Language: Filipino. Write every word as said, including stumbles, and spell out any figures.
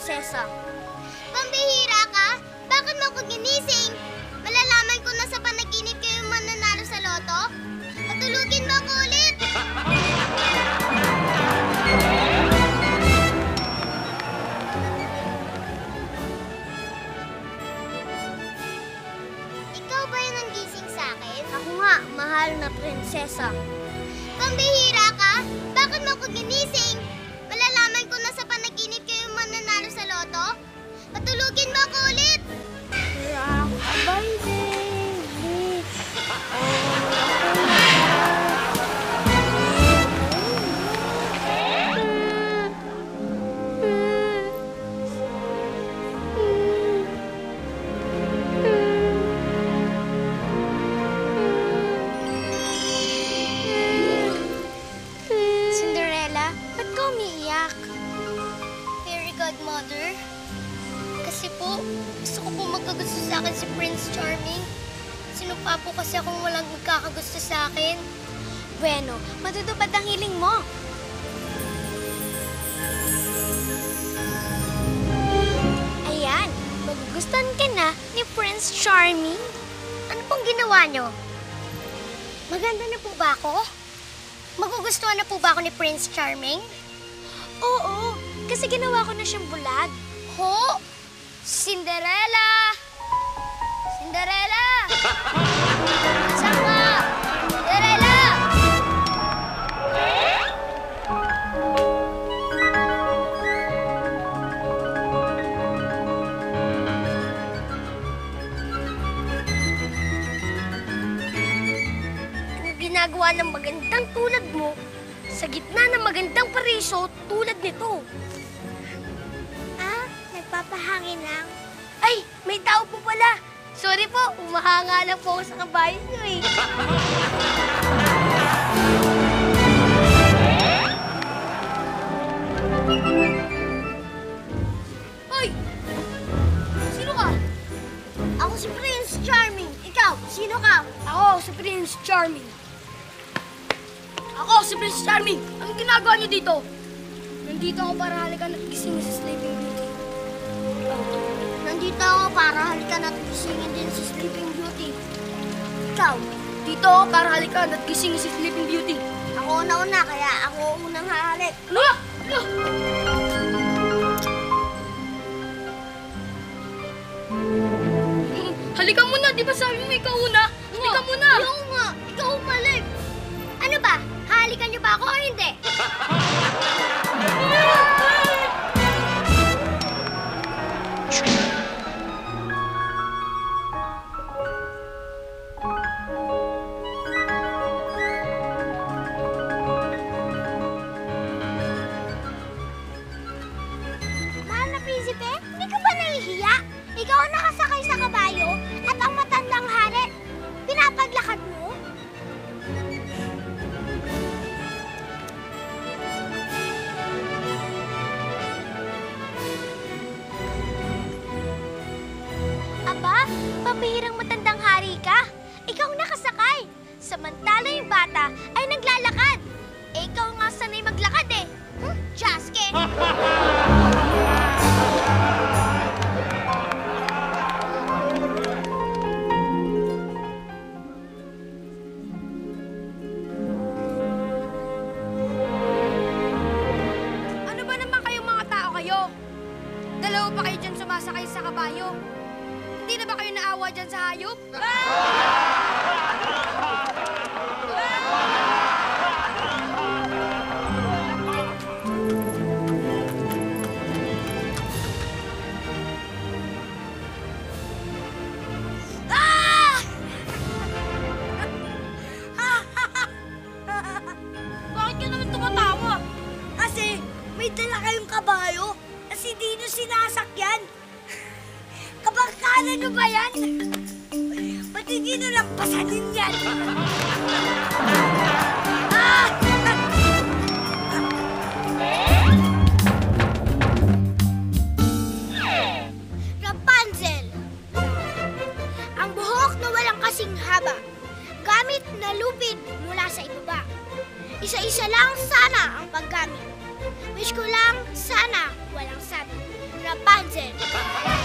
prinsesa. Pambihira ka? Bakit mo ako ginising? Malalaman ko na sa panaginip kayo mananalo sa loto? Patulugin mo ako ulit! Ikaw ba yung nanggising sa akin? Ako nga, mahal na prinsesa. Pambihira ka? Bakit mo ako ginising? Malalaman ko na sa panaginip kayo mananalo sa loto? Patulugin mo ako ulit! Rockabye, baby. Cinderella, ba't ka umiiyak? Fairy Godmother? Kasi po, gusto ko po magkagusto sa akin si Prince Charming. Sinumpa po kasi akong walang magkakagusto sa akin. Bueno, matutupad ang hiling mo. Ayan, magugustuhan ka na ni Prince Charming. Ano pong ginawa nyo? Maganda na po ba ako? Magugustuhan na po ba ako ni Prince Charming? Oo, kasi ginawa ko na siyang bulag. Ho? Cinderella! Cinderella! Nasaan ka? Cinderella! Ang ginagawa ng magandang tulad mo sa gitna ng magandang pariso tulad nito. Papahangin lang. Ay, may tao po pala. Sorry po, umahanga lang po ako sa kabayo niyo eh. Hoy! Sino ka? Ako si Prince Charming. Ikaw, sino ka? Ako si Prince Charming. Ako si Prince Charming. Anong ginagawa niyo dito? Nandito ako para halikan at gising sa Sleeping Beauty. Nandito ako para halikan at gisingin din si Sleeping Beauty. Ikaw? Dito ako para halikan at gisingin si Sleeping Beauty. Ako una-una, kaya ako unang hahalik. Ano? Ano? Halikan mo na, di ba sabi mo ikaw una? Halikan mo na! Ayaw nga, ikaw umalik. Ano ba? Halikan niyo ba ako o hindi? Ikaw ang nakasakay sa kabayo at ang matandang hari. Pinapaglakad mo? Aba, pambihirang matandang hari ka. Ikaw ang nakasakay. Samantala yung bata ay naglalakad. Eh, ikaw nga sanay maglakad eh. Hmm? Jaske! Dalawa pa kayo dyan sumasakay sa kabayo. Hindi na ba kayo naawa dyan sa hayop? Bakit ka naman tumatawa? Kasi may dala kayong kabayo. Kasi di nyo sinasakyan. Kabangkalan nyo ba yan? Ba't hindi nyo lang pasanin yan? Ah! Rapunzel! Ang buhok na walang kasing haba, gamit na lupid mula sa ibaba. Isa-isa lang sana ang paggamit. Wish ko lang sana walang sabi. Rapunzel.